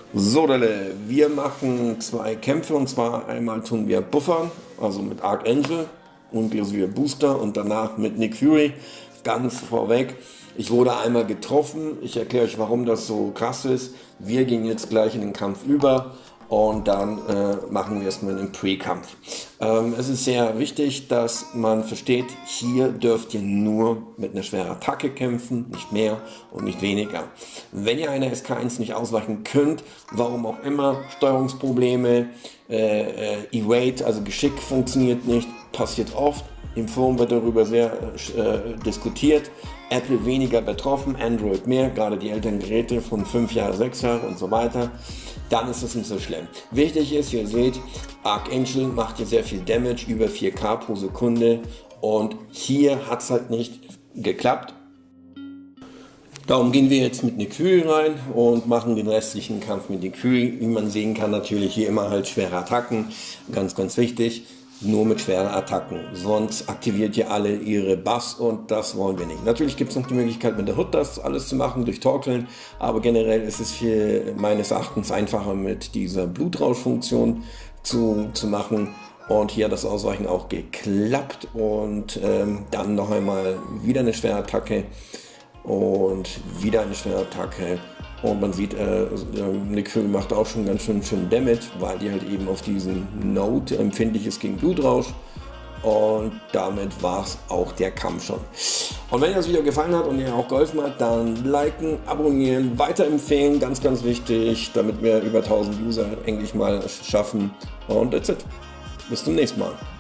So, Dalle, wir machen zwei Kämpfe und zwar einmal tun wir Buffern, also mit Archangel und inklusive Booster und danach mit Nick Fury. Ganz vorweg, ich wurde einmal getroffen, ich erkläre euch, warum das so krass ist. Wir gehen jetzt gleich in den Kampf über und dann machen wir erstmal einen Pre-Kampf. Es ist sehr wichtig, dass man versteht, hier dürft ihr nur mit einer schweren Attacke kämpfen, nicht mehr und nicht weniger. Wenn ihr eine SK1 nicht ausweichen könnt, warum auch immer, Steuerungsprobleme, Evade, also Geschick funktioniert nicht, passiert oft. Im Forum wird darüber sehr diskutiert. Apple weniger betroffen, Android mehr, gerade die älteren Geräte von 5 Jahre, 6 Jahre und so weiter. Dann ist es nicht so schlimm. Wichtig ist, ihr seht, Archangel macht hier sehr viel Damage, über 4K pro Sekunde. Und hier hat es halt nicht geklappt. Darum gehen wir jetzt mit Nick Fury rein und machen den restlichen Kampf mit Nick Fury. Wie man sehen kann, natürlich hier immer halt schwere Attacken. Ganz, ganz wichtig. Nur mit schweren Attacken. Sonst aktiviert ihr alle ihre Buffs und das wollen wir nicht. Natürlich gibt es noch die Möglichkeit mit der Hood das alles zu machen, durch Torkeln. Aber generell ist es viel meines Erachtens einfacher mit dieser Blutrauschfunktion zu machen. Und hier hat das Ausweichen auch geklappt. Und dann noch einmal wieder eine schwere Attacke. Und wieder eine schwere Attacke. Und man sieht, Nick Fury macht auch schon ganz schön Damage, weil die halt eben auf diesen Node empfindlich ist gegen Blutrausch. Und damit war es auch der Kampf schon. Und wenn euch das Video gefallen hat und ihr auch geholfen hat, dann liken, abonnieren, weiterempfehlen, ganz, ganz wichtig, damit wir über 1000 User endlich mal schaffen. Und that's it. Bis zum nächsten Mal.